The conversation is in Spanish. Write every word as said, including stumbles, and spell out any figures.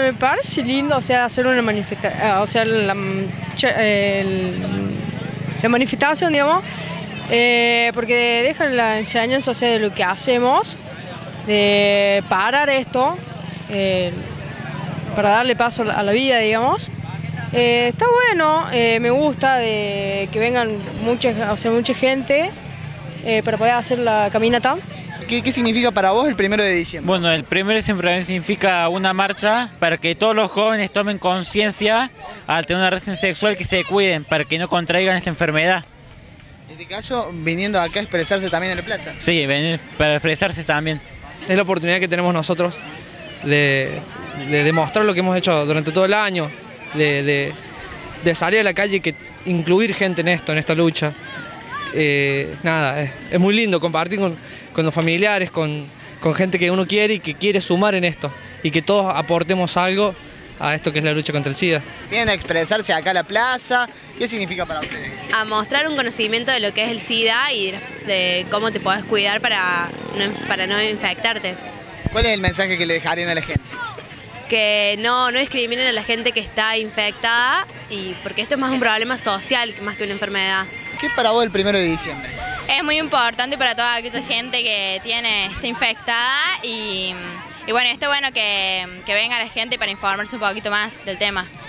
me parece lindo, o sea, hacer una manifestación, o sea, la, el, la manifestación, digamos, eh, porque deja la enseñanza, o sea, de lo que hacemos, de parar esto, eh, para darle paso a la vida, digamos. Eh, está bueno, eh, me gusta de que vengan mucha, o sea, mucha gente eh, para poder hacer la caminata. ¿Qué, ¿Qué significa para vos el primero de diciembre? Bueno, el primero de diciembre significa una marcha para que todos los jóvenes tomen conciencia al tener una relación sexual, que se cuiden para que no contraigan esta enfermedad. En este caso, viniendo acá a expresarse también en la plaza. Sí, venir para expresarse también. Es la oportunidad que tenemos nosotros de, de demostrar lo que hemos hecho durante todo el año, de, de, de salir a la calle y que incluir gente en esto, en esta lucha. Eh, nada, es, es muy lindo compartir con, con los familiares, con, con gente que uno quiere y que quiere sumar en esto, y que todos aportemos algo a esto que es la lucha contra el SIDA. Vienen a expresarse acá a la plaza. ¿Qué significa para ustedes? A mostrar un conocimiento de lo que es el SIDA y de cómo te podés cuidar para no, para no infectarte. ¿Cuál es el mensaje que le dejarían a la gente? Que no, no discriminen a la gente que está infectada, y porque esto es más un problema social más que una enfermedad. ¿Qué es para vos el primero de diciembre? Es muy importante para toda aquella gente que tiene, está infectada y, y bueno, está bueno que, que venga la gente para informarse un poquito más del tema.